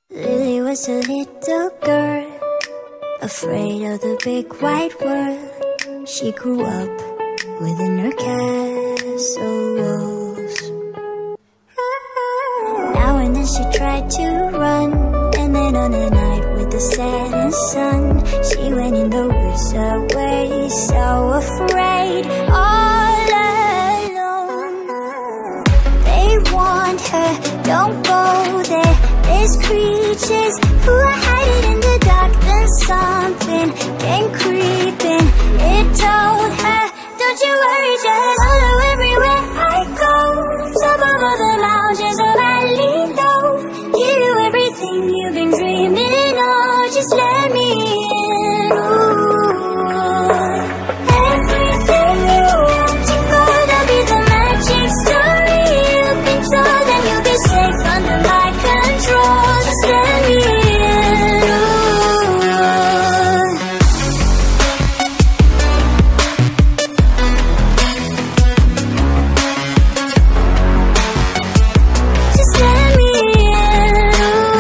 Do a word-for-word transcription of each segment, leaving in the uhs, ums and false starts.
Lily was a little girl, afraid of the big white world. She grew up within her castle walls. Now and then she tried to run, and then on a night with the setting sun, she went in the woods away, so afraid, all alone. They warned her, don't go there, there's creatures who are hiding in the dark. Then something came creeping, it told her, don't you worry, just follow everywhere I go. Top of all the mountains or valley low, give you everything you've been dreaming of, just let me in. Ooh. Everything you want to go, that'll be the magic story you've been told, and you'll be safe under my control, just let me in. Ooh. Just let me in.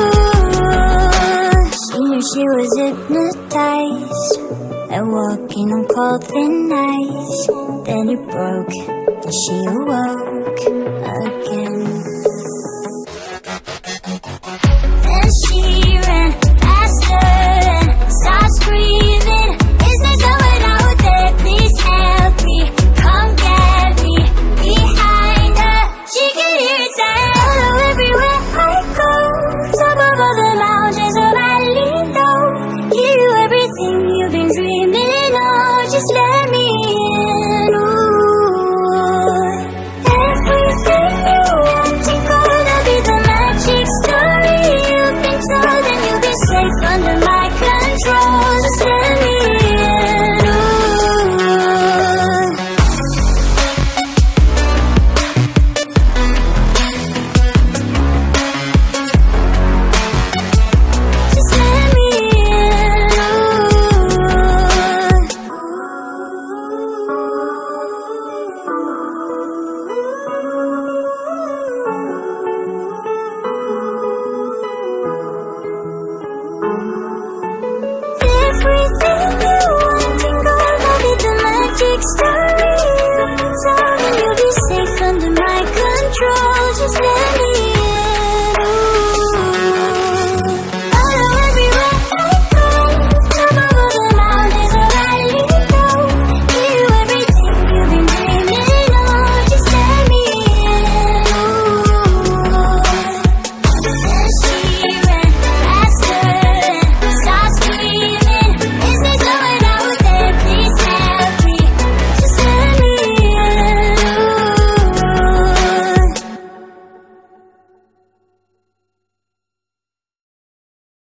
Ooh. She knew she was hypnotized and walking on cold thin ice. Then it broke and she awoke again.